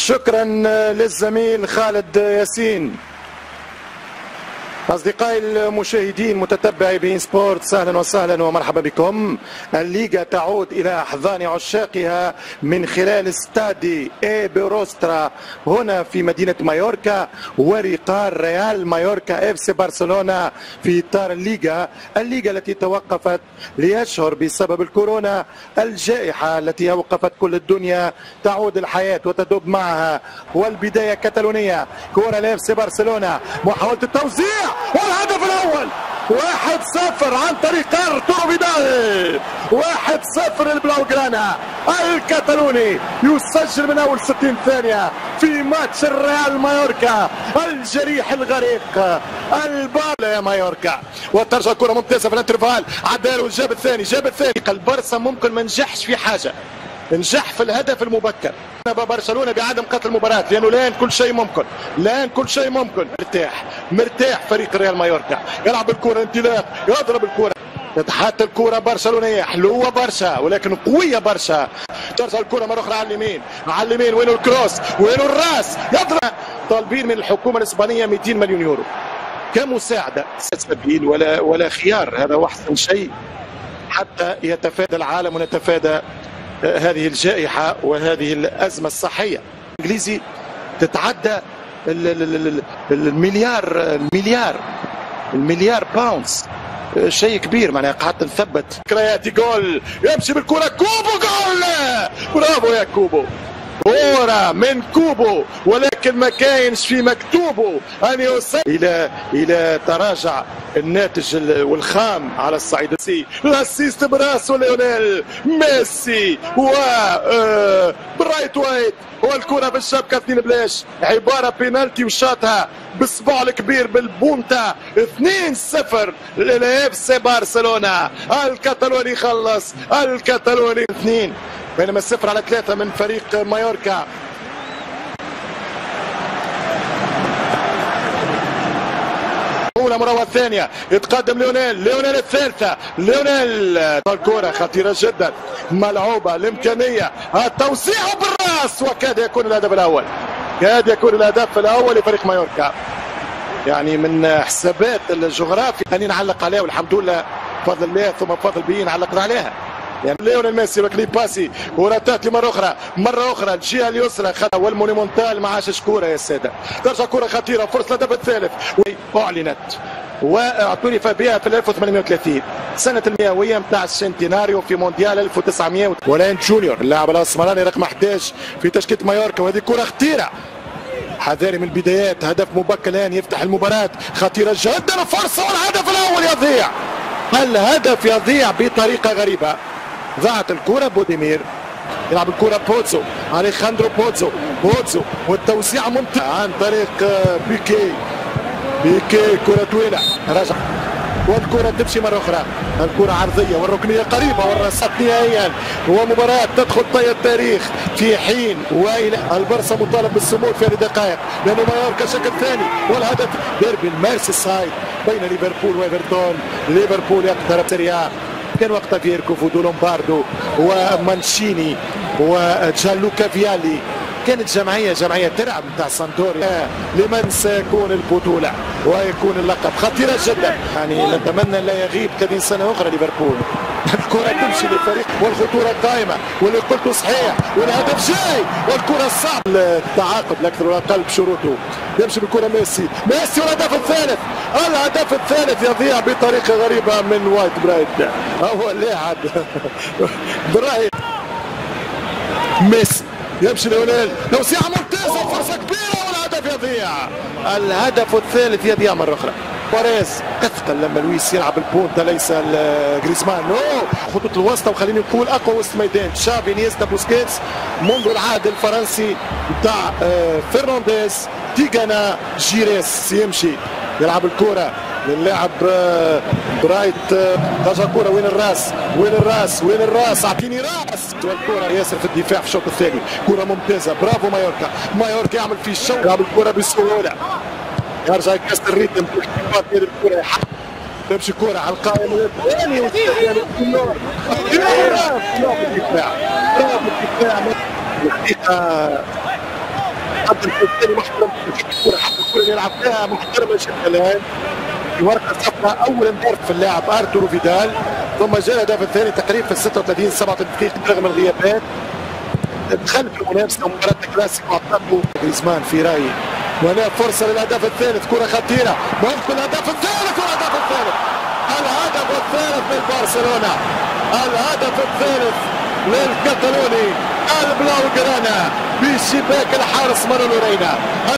شكرا للزميل خالد ياسين. أصدقائي المشاهدين متتبعي بين سبورت، أهلا وسهلا ومرحبا بكم. الليغا تعود إلى أحضان عشاقها من خلال استادي بروسترا هنا في مدينة مايوركا ورقار ريال مايوركا FC برشلونة في إطار الليغا التي توقفت لأشهر بسبب الكورونا. الجائحة التي أوقفت كل الدنيا تعود الحياة وتدب معها، والبداية كتالونية. كرة لFC برشلونة، محاولة التوزيع والهدف الاول 1-0 عن طريق ارتورو فيدال. 1-0 البلاوغرانا الكتالوني يسجل من اول 60 ثانيه في ماتش الريال مايوركا الجريح الغريق البالا يا مايوركا. وترجع الكره ممتازه في الانترفال، عدال وجاب الثاني البارسا ممكن ما نجحش في حاجه، نجح في الهدف المبكر. برشلونة بعدم قتل المباراة لأنه الآن كل شيء ممكن. مرتاح فريق ريال مايوركا، يلعب الكرة انطلاق، يضرب الكرة، تتحط الكرة برشلونية حلوة برشا ولكن قوية برشا. ترجع الكرة مرة أخرى على اليمين، وينه الكروس، وينه الراس، يضرب. طالبين من الحكومة الإسبانية 200 مليون يورو كمساعدة، سبيل ولا خيار. هذا أحسن شيء حتى يتفادى العالم ونتفادى هذه الجائحة وهذه الأزمة الصحية. الإنجليزي تتعدى المليار باوندز، شيء كبير. معناها قعدت نثبت ذكرياتي. جول يمشي بالكرة، كوبو جول، برافو يا كوبو. كورة من كوبو ولكن ما كاينش في مكتوبه أن يوصل إلى تراجع الناتج والخام على الصعيد السي. الاسيست براسو ليونيل ميسي و برايت وايت، والكرة بالشبكة 2 بلاش، عبارة بينالتي وشاطها بصباع الكبير بالبونتا. 2-0 لFC برشلونة. الكتالوني خلص، الكتالوني 2 بينما 0-3 من فريق مايوركا. المراوغة الثانية، يتقدم ليونيل الثالثة، الكرة خطيرة جدا، ملعوبة الإمكانية، التوسيع بالراس، وكاد يكون الهدف الأول، لفريق مايوركا. يعني من حسابات الجغرافيا أني نعلق عليها، والحمد لله بفضل الله ثم بفضل بي نعلق عليها. يعني ليونيل ميسي وكلي باسي وراتات مرة أخرى الجهة اليسرى والمونيمونتال ما عاشش كورة يا سادة. ترجع كورة خطيرة، فرصة الهدف الثالث أعلنت واعترف بها في 1830 سنة المئوية متاع السنتيناريو في مونديال 1900. ولين جونيور اللاعب الأسمراني رقم 11 في تشكيلة مايوركا، وهذه كورة خطيرة، حذاري من البدايات. هدف مبكر الآن يفتح المباراة، خطيرة جدا، فرصة والهدف الأول يضيع. الهدف يضيع بطريقة غريبة. ضاعت الكرة، بوديمير يلعب الكرة، أليخاندرو بوتزو والتوسيع ممتاز عن طريق بيكي كرة طويلة، رجع والكرة تمشي مرة أخرى، الكرة عرضية والركنية قريبة والرصات نهائيا. ومباراة تدخل طي التاريخ في حين وإلى البرصة مطالب بالصمود في هذه الدقائق لأنه مايوركا شكل ثاني. والهدف ديربي الميرسيسايد بين ليفربول وإيفرتون. ليفربول يقترب سريع، كان وقتها فيركوف ودولومباردو ومانشيني وجانلوكا فيالي. كانت جمعية ترعب نتاع سانتوري لمن سيكون البطولة ويكون اللقب. خطيرة جدا، يعني نتمنى لا يغيب 30 سنة أخرى ليفربول. الكرة تمشي للفريق والخطورة قائمة، واللي قلته صحيح، والهدف جاي، والكرة صعب التعاقد الأكثر والأقل بشروطه. يمشي بالكرة ميسي والهدف الثالث يضيع بطريقة غريبة من وايت برايت. هو لاعب برايت ميسي، يمشي ليونيل، توسيعة ممتازة، فرصة كبيرة والهدف يضيع. الهدف الثالث يضيع مرة أخرى. باريس أثقل لما لويس يلعب البونتا ليس جريزمان. خطوط الوسطى، وخليني نقول أقوى وسط ميدان، تشافي، انيستا، بوسكيتس منذ العهد الفرنسي بتاع فرنانديز، تيغانا، جيريس. يمشي يلعب الكرة للاعب برايت، رجع كرة، وين الراس، اعطيني راس، والكرة ياسر في الدفاع في الشوط الثاني. كرة ممتازة، برافو مايوركا يعمل فيه الشوط، يلعب الكرة بسهولة، يرجع يكسر الريتم في الكرة، تمشي الكرة على القائم الثاني والثاني، برافو الدفاع. قدم الثاني محترم الكره، حتى الكره اللي يلعب فيها محترمه جدا الان. ورقه صفراء اول انذار في اللاعب ارتورو فيدال، ثم جاء الهدف الثاني تقريبا في 36 37 دقيقه رغم الغيابات. دخل في المنافسه مباراه كلاسيكو اعطته جريزمان في رايي. وهنا فرصه للهدف الثالث، كره خطيره ممكن الهدف الثالث والهدف الثالث. الهدف الثالث لبرشلونه، الهدف الثالث للكتالوني البلاو جرانا بشباك الحارس مانولو رينا.